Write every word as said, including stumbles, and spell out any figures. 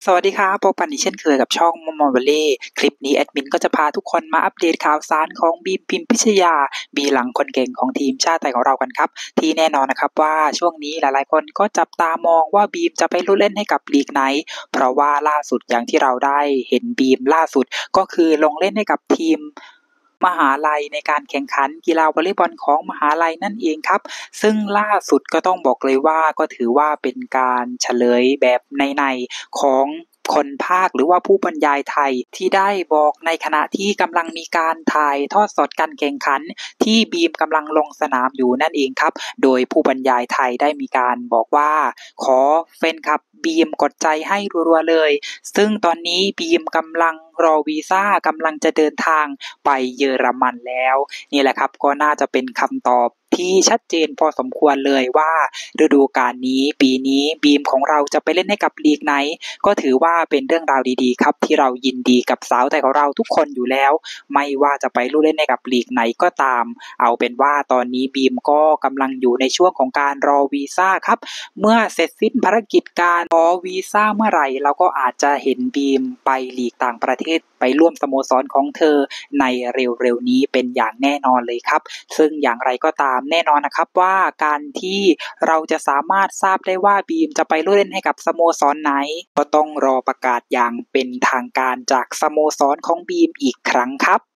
สวัสดีครับพบกันอีกเช่นเคยกับช่องมอมอวอลเลย์คลิปนี้แอดมินก็จะพาทุกคนมาอัปเดตข่าวสารของบีมพิมพิชยาบีหลังคนเก่งของทีมชาติไทยของเรากันครับที่แน่นอนนะครับว่าช่วงนี้หลายๆคนก็จับตามองว่าบีมจะไปลุ้นเล่นให้กับลีกไหนเพราะว่าล่าสุดอย่างที่เราได้เห็นบีมล่าสุดก็คือลงเล่นให้กับทีมมหาลัยในการแข่งขันกีฬาวอลเลย์บอลของมหาลัยนั่นเองครับซึ่งล่าสุดก็ต้องบอกเลยว่าก็ถือว่าเป็นการเฉลยแบบในๆของคนภาคหรือว่าผู้บรรยายไทยที่ได้บอกในขณะที่กำลังมีการถ่ายทอดสดการแข่งขันที่บีมกำลังลงสนามอยู่นั่นเองครับโดยผู้บรรยายไทยได้มีการบอกว่าขอแฟนคลับบีมกดใจให้รัวๆเลยซึ่งตอนนี้บีมกำลังรอวีซ่ากำลังจะเดินทางไปเยอรมันแล้วนี่แหละครับก็น่าจะเป็นคำตอบที่ชัดเจนพอสมควรเลยว่าฤดูกาลนี้ปีนี้บีมของเราจะไปเล่นให้กับลีกไหนก็ถือว่าเป็นเรื่องราวดีๆครับที่เรายินดีกับสาวไทยของเราทุกคนอยู่แล้วไม่ว่าจะไปลู่เล่นให้กับลีกไหนก็ตามเอาเป็นว่าตอนนี้บีมก็กำลังอยู่ในช่วงของการรอวีซ่าครับเมื่อเสร็จสิ้นภารกิจการขอวีซ่าเมื่อไหร่เราก็อาจจะเห็นบีมไปลีกต่างประเทศไปร่วมสโมสรของเธอในเร็วๆนี้เป็นอย่างแน่นอนเลยครับซึ่งอย่างไรก็ตามแน่นอนนะครับว่าการที่เราจะสามารถทราบได้ว่าบีมจะไปเล่นให้กับสโมสรไหนก็ต้องรอประกาศอย่างเป็นทางการจากสโมสรของบีมอีกครั้งครับ